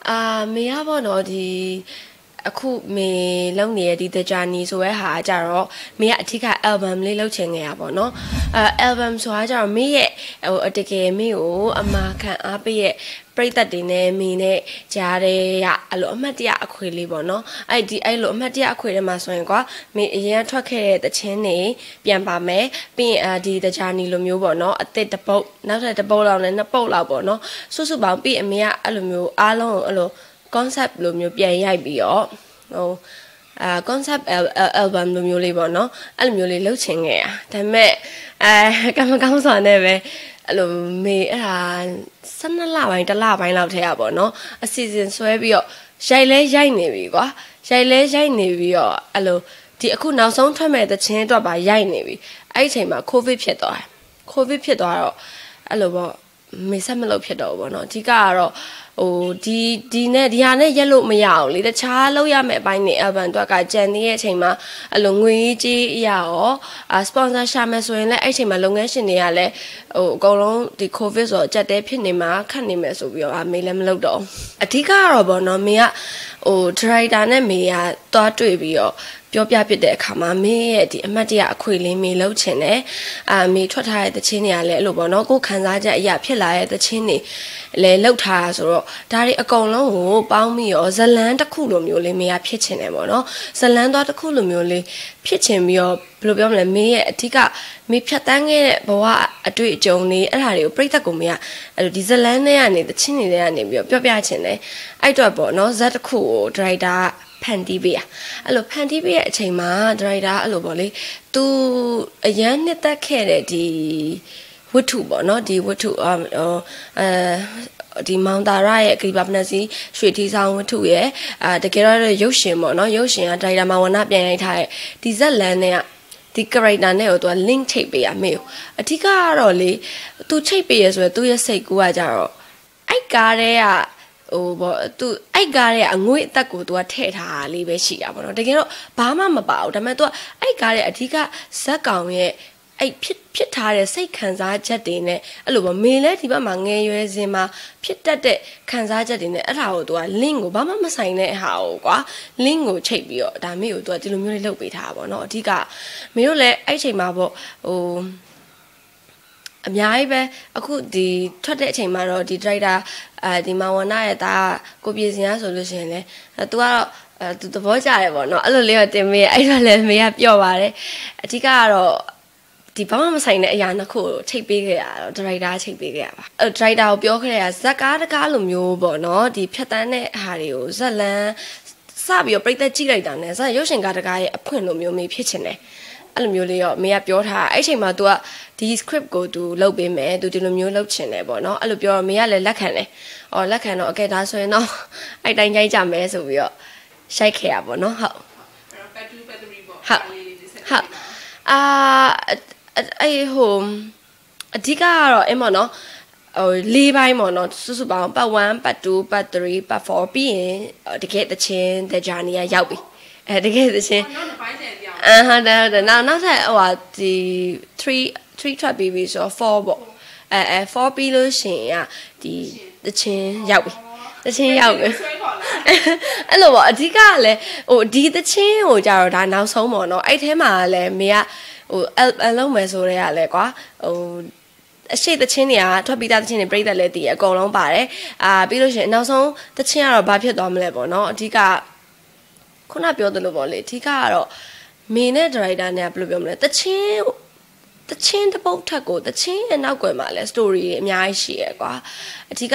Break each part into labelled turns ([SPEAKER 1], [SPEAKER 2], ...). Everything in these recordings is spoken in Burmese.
[SPEAKER 1] မေရပေါ့နော်ဒီအခုမေလုံးနေတဲ့ဒီ The Journey ဆိုရဲဟာကြတော့မေကအထက်က album လေးလုပ်ချင်ခဲ့ရပါတော့album ဆိုတာကြတော့မေရဲ့တကယ်မေကိုအမာခံအားပေးရဲ့ပရိသတ်တွေနဲ့မေနဲ့ကြားတဲ့အဲ့လိုအမှတ်တရအခွေလေးပေါ့နော်အဲ့လိုအမှတ်တရအခွေထဲမှာဆိုရင်ကွာမေအရင်ထွက်ခဲ့တဲ့တခြင်းတွေပြန်ပါမယ်ပြီးရင်ဒီ The Journey လိုမျိုးပေါ့နော်အသစ်တစ်ပုတ်နောက်ထပ်တစ်ပုတ်လောက်နဲ့နှစ်ပုတ်လောက်ပေါ့နော်စုပေါင်းပြီးအမေကအဲ့လိုမျိုးအားလုံးအဲ့လိုconcept လိုမျိုးပြန်ရိုက်ပြီးတော့concept album လိုမျိုးလေးပေါ့နော်အဲ့လိုမျိုးလေးလုပ်ချင်ခဲ့ရဒါပေမဲ့ကံမကောင်းစွာနဲ့ပဲအဲ့လိုမေအဲ့ဒါ12လပိုင်း1လပိုင်းလောက်ထဲရပေါ့နော်အစီအစဉ်ဆွဲပြီးတော့ရိုက်နေပြီကွာရိုက်နေပြီးတော့အဲ့လိုဒီအခုနောက်ဆုံးထွက်မဲ့တဲ့ချင်းအတွက်ပါရိုက်နေပြီအဲ့ဒီအချိန်မှာကိုဗစ်ဖြစ်သွားတော့အဲ့လိုပေါ့မေဆက်မလုပ်ဖြစ်တော့ဘူးပေါ့နော်အဓိကကတော့ဒီဟာနဲ့ရက်လို့မရအောင်လေတခြားလောက်ရမယ့်အပိုင်းနေ album အတွက်ကကြံနေတဲ့အချိန်မှာအဲ့လိုငွေကြီးအရာရောsponsor ရှာမယ်ဆိုရင်လည်းအဲ့အချိန်မှာလုပ်ငန်းရှင်တွေကလည်းအကုန်လုံးဒီ covid ဆိုတော့အကျက်တဲဖြစ်နေမှာခက်နေမယ်ဆိုပြီးတော့မေလည်းမလုပ်တော့အဓိကကတော့ပေါ့နော်မေကdirector နဲ့မေကတွားတွေ့ပြီးတော့ပြောပြပြတဲ့အခါမှာမေရဲ့ဒီအမှတ်တရအခွေလေးမေလှုပ်ချင်တယ်မေထွက်ထားတဲ့သချင်းတွေကလည်းအဲ့လိုပေါ့နော်ကိုခံစားချက်အရာဖြစ်လာတဲ့သချင်းတွေလည်းလှုပ်ထားတာဆိုတော့ဒါတွေအကုန်လုံးကိုပေါင်းပြီးတော့ဇလန်းတစ်ခုလိုမျိုးလေးမေကဖြစ်ချင်တယ်ပေါ့နော်ဇလန်းသွားတစ်ခုလိုမျိုးလေးဖြစ်ချင်ပြီးတော့ဘယ်လိုပြောမလဲမေရဲ့အဓိကမေဖြတ်တန်းခဲ့တဲ့ဘဝအတွေ့အကြုံတွေအဲ့ဒါတွေကိုပြိသက်ကိုမေကအဲ့လိုဒီဇလန်းတွေကနေသချင်းတွေကနေပြီးတော့ပြောပြချင်တယ်အဲ့တော့ပေါ့နော်ဇက်တစ်ခုကိုဒရိုက်တာဖန်တီးပေးအဲ့လိုဖန်တီးပေးတဲ့အချိန်မှာဒရိုက်တာအဲ့လိုပေါ့လေသူအရန်နှစ်သက်ခဲ့တဲ့ဒီဝတ္ထုပေါ့နော်ဒီဝတ္ထုဒီမောင်တာရရဲ့ဂရိပါပနစီရွှေထီဆောင်ဝတ္ထုရဲ့တကယ်တော့ရုပ်ရှင်ပေါ့နော်ရုပ်ရှင်ကဒရိုက်တာမဝနာပြန်ရိုက်ထားတဲ့ဒီဇက်လန်နဲ့ဒီ character နဲ့ကိုသူက link ချိတ်ပေးရမေကိုအဓိကကတော့လေသူချိတ်ပေးရဆိုရင်သူရဲ့စိတ်ကူကကြတော့အဲ့ကားတဲ့ကပေါ့သူအဲ့ကားတဲ့အငွေ့အသက်ကိုသူကထည့်ထားတာလေးပဲရှိတာပေါ့နော်တကယ်တော့ဘာမှမပါဘူးဒါပေမဲ့သူကအဲ့ကားတဲ့အဓိကဇက်ကောင်ရဲ့အဲ့ဖြစ်ထားတဲ့စိတ်ခံစားချက်တွေနဲ့အဲ့လိုပေါ့မေလဲဒီဘက်မှာငယ်ရွယ်စဉ်မှာဖြစ်တတ်တဲ့ခံစားချက်တွေနဲ့အဲ့ဒါကိုသူက link ကိုဘာမှမဆိုင်တဲ့ဟာကိုကွာ link ကိုချိန်ပြီးတော့ဒါမေကိုသူကဒီလိုမျိုးလေးလုပ်ပေးထားတာပေါ့နော်အဓိကမေတို့လည်းအဲ့ချိန်မှာပေါ့အများကြီးပဲအခုဒီထွက်တဲ့အချိန်မှာတော့ဒီ director ဒီမဝနာရဲ့ဒါကိုပြေစင်ရဆိုလို့ရှိရင်လေသူကတော့သူသဘောကျတယ်ပေါ့နော်အဲ့လိုလေးတော့တင်မေးအဲ့တော့လည်းမေကပြောပါတယ်အဓိကကတော့ဒီဘာမှမဆိုင်တဲ့အရာနှစ်ခုကိုချိတ်ပေးခဲ့ရတော့ director ချိတ်ပေးခဲ့ရပါdirector ကိုပြောခဲ့ရဇက်ကားတကားလိုမျိုးပေါ့နော်ဒီဖြတ်တန်းတဲ့ဟာတွေကိုဇက်လန်းစပြီးတော့ပြိသက်ကြည့်လိုက်တာနဲ့ဇက်ရုပ်ရှင်ကားတကားရဲ့အဖွင့်လိုမျိုးမေးဖြစ်ချင်တယ်အဲ့လိုမျိုးလေးတော့မေကပြောထားအဲ့ချိန်မှာ तू ကဒီ script ကို तू လုပ်ပေးမယ် तू ဒီလိုမျိုးလုပ်ချင်တယ်ပေါ့နော်အဲ့လိုပြောတော့မေကလည်းလက်ခံတယ်လက်ခံတော့အကဲဒါဆိုရင်တော့အဲ့တိုင်းကြိုက်ကြမယ်ဆိုပြီးတော့ရှိုက်ခဲ့ရပေါ့နော်ဟုတ်အဲ့အဲ့အဲ့အဓိကကတော့အဲ့ပေါ့နော်၄ပိုင်းပေါ့နော်စုပေါင်းပတ်1ပတ်2ပတ်3ပတ်4ပြီးရင်တကယ်တချင်း The Journey ကရောက်ပြီတကယ်တချင်းဟုတ်တယ်နောက်ထပ်ဟိုဟာဒီ3ထွက်ပြီးပြီဆိုတော့4ပေါ့4ပြီးလို့ရှိရင်ဒီတချင်းရောက်ပြီတချင်းရောက်ပြီအဲ့လိုပေါ့အဓိကကလည်းဒီတချင်းကိုကြတော့ဒါနောက်ဆုံးပေါ့နော်အဲ့ထဲမှာလည်းမေကအလုံးမယ်ဆိုတဲ့ကလည်းကွာအရှိတချင်းတွေကထွက်ပြီးသားတချင်းတွေပြိသက်လည်းတည်အကုန်လုံးပါတယ်ပြီးလို့ရှိရင်နောက်ဆုံးတချင်းကတော့ဘာဖြစ်သွားမလဲပေါ့နော်အဓိကခုနပြောသလိုပေါ့လေအဓိကကတော့မေနဲ့ဒါရိုက်တာနဲ့ဘယ်လိုပြောမလဲတချင်းတစ်ပုတ်ထက်ကိုတချင်းရဲ့နောက်ွယ်မှာလဲ story တွေအများကြီးရှိရယ်ကွာအဓိက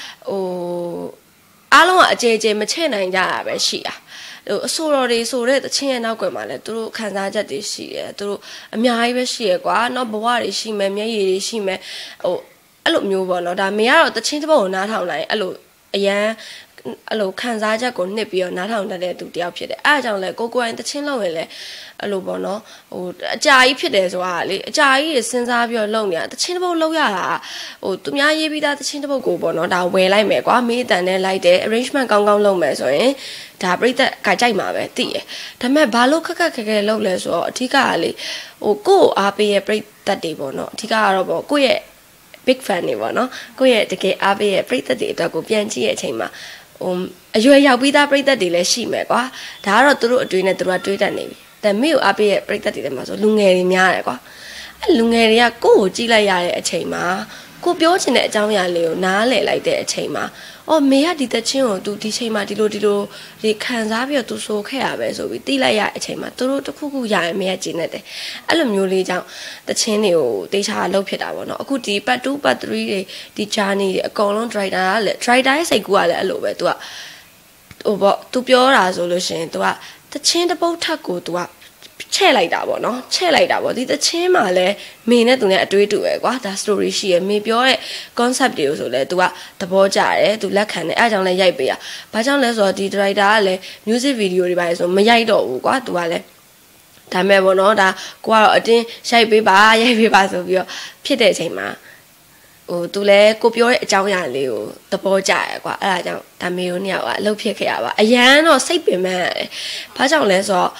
[SPEAKER 1] အားလုံးကအကြေမချဲ့နိုင်ကြတာပဲရှိတာအဆိုတော်တွေဆိုတဲ့တချင်းရဲ့နောက်ွယ်မှာလဲသူတို့ခံစားချက်တွေရှိတယ်သူတို့အများကြီးပဲရှိရယ်ကွာနောက်ဘဝတွေရှိမယ်မျက်ရည်တွေရှိမယ်အဲ့လိုမျိုးပေါ့နော်ဒါမေကတော့တချင်းတစ်ပုတ်ကိုနားထောင်လိုက်အဲ့လိုအရန်အဲ့လိုခံစားချက်ကိုနှစ်ပြီးတော့နားထောင်တတ်တဲ့သူတယောက်ဖြစ်တယ်အဲ့ဒါကြောင့်လဲကိုယ်တချင်းလောက်ရင်လဲအဲ့လိုပေါ့နော်အကြာကြီးဖြစ်တယ်ဆိုတာလေအကြာကြီးစဉ်းစားပြီးတော့လုပ်နေတာတချင်းတစ်ပုတ်လောက်ရတာသူများရေးပြီးသားတချင်းတစ်ပုတ်ကိုပေါ့နော်ဒါဝယ်လိုက်မယ်ကွာမေးအတန်နဲ့လိုက်တယ် arrangement ကောင်းကောင်းလုပ်မယ်ဆိုရင်ဒါပြိသက်ကကြိုက်မှာပဲသိရဒါပေမဲ့ဘာလို့ခက်ခဲလုပ်လဲဆိုတော့အဓိကကလေကိုယ့်အားပေးရဲ့ပြိသက်တွေပေါ့နော်အဓိကကတော့ပေါ့ကိုယ့်ရဲ့ big fan တွေပေါ့နော်ကိုယ့်ရဲ့တကယ်အားပေးရဲ့ပြိသက်တွေအတွက်ကိုပြန်ကြည့်ရဲ့အချိန်မှာအရွယ်ရောက်ပြီးသားပြိသက်တွေလည်းရှိမယ်ကွာဒါကတော့သူတို့အတွေ့နဲ့သူတို့ကတွေးတတ်နေပြီဒါမေကိုအားပေးရဲ့ပြိသက်တွေထဲမှာဆိုလူငယ်တွေများတယ်ကွာအဲ့လူငယ်တွေကကိုယ့်ကိုကြည့်လိုက်ရတဲ့အချိန်မှာကိုပြောချင်တဲ့အကြောင်းအရာလေးကိုနားလည်လိုက်တဲ့အချိန်မှာအော်မေကဒီတချင်းကို तू ဒီချိန်မှာဒီလိုဒီခံစားပြီးတော့ तू ဆိုခဲ့ရပဲဆိုပြီးသိလိုက်ရတဲ့အချိန်မှာသူတို့တစ်ခုခုရရင်မေကကျင်းနေတယ်အဲ့လိုမျိုးလေးကြောင့်တချင်းတွေကိုတေချာလှုပ်ဖြစ်တာပေါ့နော်အခုဒီ part 2 part 3တွေဒီ journey တွေအကုန်လုံး driver ကလည်း driver ရဲ့စိတ်ကူကလည်းအဲ့လိုပဲ तू ကဟိုပေါ့ तू ပြောတာဆိုလို့ရှိရင် तू ကတချင်းတစ်ပုတ်ထက်ကို तू ကချဲ့လိုက်တာပေါ့နော်ချဲ့လိုက်တာပေါ့ဒီတချင်းမှာလဲမေနဲ့သူနဲ့အတွေးတူပဲကွာဒါ story ရှိရမေပြောတဲ့ concept တွေကိုဆိုလဲ तू ကသဘောကျတယ် तू လက်ခံတယ်အဲအကြောင်းလဲရိုက်ပေးရဘာကြောင့်လဲဆိုတော့ဒီ director ကလည်း music video တွေပါဆိုမရိုက်တော့ဘူးကွာ तू ကလည်းဒါမဲ့ပေါ့နော်ဒါကိုကတော့အတင်းရိုက်ပေးပါဆိုပြီးတော့ဖြစ်တဲ့အချိန်မှာသူလဲကိုပြောတဲ့အကြောင်းအရာလေးကိုသဘောကျရကွာအဲ့ဒါကြောင့်ဒါမေကိုနှစ်ယောက်ကအလုပ်ဖြစ်ခဲ့ရပါအရန်တော့စိတ်ပင်ပန်းရတယ်ဘာကြောင့်လဲဆိုတော့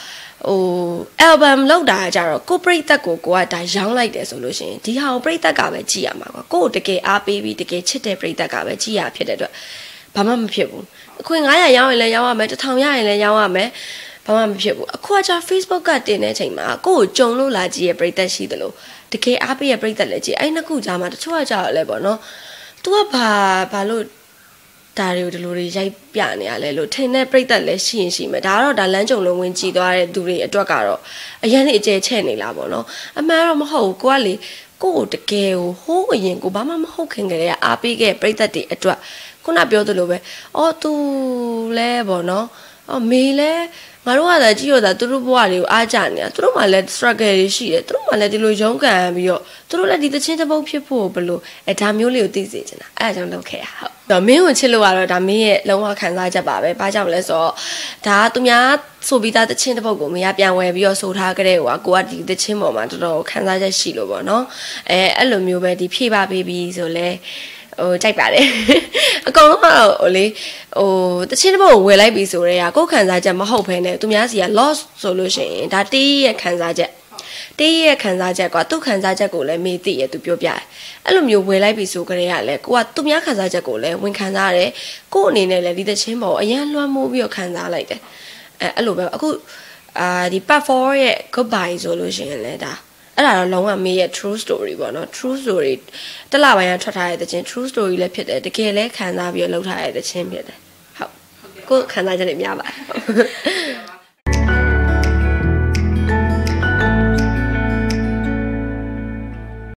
[SPEAKER 1] album လောက်တာကြတော့ကိုပရိသတ်ကိုကဒါရောင်းလိုက်တယ်ဆိုလို့ရှိရင်ဒီဟာကိုပရိသတ်ကပဲကြည့်ရမှာကွာကိုတကယ်အားပေးပြီးတကယ်ချစ်တဲ့ပရိသတ်ကပဲကြည့်ရဖြစ်တဲ့အတွက်ဘာမှမဖြစ်ဘူးအခွင့်900ရောင်းရင်လည်းရောင်းရမယ်1000ရရင်လည်းရောင်းရမယ်ဘာမှမဖြစ်ဘူးအခုကကြာ Facebook ကတင်တဲ့အချိန်မှာကိုကိုကြုံလို့လာကြည့်ရပရိသတ်ရှိတယ်လို့တကယ်အားပေးရပရိသတ်လည်းကြည့်အဲ့နှစ်ခုကြားမှာတချို့ကကြာတော့လဲပေါ့နော် तू ကဘာလို့ဒါတွေကိုဒီလိုတွေရိုက်ပြနေရလဲလို့ထင်တဲ့ပြိသက်လည်းရှိရင်ရှိမယ်ဒါကတော့ဒါလမ်းကြုံလုံးဝင်ကြည်သွားတဲ့သူတွေအတွက်ကတော့အရင်အကျဲချဲ့နေလားပေါ့နော်အမှန်တော့မဟုတ်ဘူးကိုကလေကိုကိုတကယ်ကိုဟိုးအရင်ကိုဘာမှမဟုတ်ခင်ကလေးကအားပေးခဲ့ပြိသက်တွေအတွက်ခုနပြောသလိုပဲအော် तू လဲပေါ့နော်အော်မေလဲငါတို့ကလည်းကြည့်ရတာသူတို့ဘဝတွေကိုအားကြနေတာသူတို့မှလည်း struggle တွေရှိတယ်သူတို့မှလည်းဒီလိုရုန်းကန်ပြီးတော့သူတို့လည်းဒီတချင်းတစ်ပုတ်ဖြစ်ဖို့ဘလို့ဒါမျိုးလေးကိုသိစေချင်တာအဲအကြောင်းလုပ်ခဲ့ရဟုတ်တော့မင်းကိုချစ်လို့ကတော့ဒါမင်းရဲ့လုံးဝခံစားချက်ပါပဲဘာကြောင့်လဲဆိုတော့ဒါသူများဆိုပြီးသားတချင်းတစ်ပုတ်ကိုမရပြန်ဝယ်ပြီးတော့ဆိုထားကြတဲ့ဟိုကိုကဒီတချင်းပေါ်မှာတော်တော်ခံစားချက်ရှိလို့ပေါ့နော်အဲ့လိုမျိုးပဲဒီဖြည့်ပါပေးပြီးဆိုလဲကြိုက်ပါတယ်အကောင်လုံးကတော့လေတချင်းတစ်ပုတ်ကိုဝယ်လိုက်ပြီဆိုတော့ကိုယ်ခံစားချက်မဟုတ်ဘဲနဲ့သူများစီက loss ဆိုလို့ရှိရင်ဒါတေးရဲ့ခံစားချက်ကွာသူ့ခံစားချက်ကိုလည်းမေ့သိရသူပြောပြတယ်အဲ့လိုမျိုးဝယ်လိုက်ပြီဆိုကြတဲ့ကလည်းကိုကသူများခံစားချက်ကိုလည်းဝန်ခံစားရတယ်ကို့အနေနဲ့လည်းဒီတချင်းပေါ်အရန်လွှမ်းမိုးပြီးတော့ခံစားလိုက်တယ်အဲ့လိုပဲအခုဒီ part 4ရဲ့ goodbye ဆိုလို့ရှိရင်လည်းဒါအဲ့ဒါတော့လုံးဝမေးရဲ့ true story ပေါ့နော် true story တလပိုင်းကထွက်ထားတဲ့တခြင်း true story လည်းဖြစ်တယ်တကယ်လည်းခံစားပြီးတော့လုပ်ထားတဲ့တခြင်းဖြစ်တယ်ဟုတ်ကိုခံစားချက်တွေများပါတယ်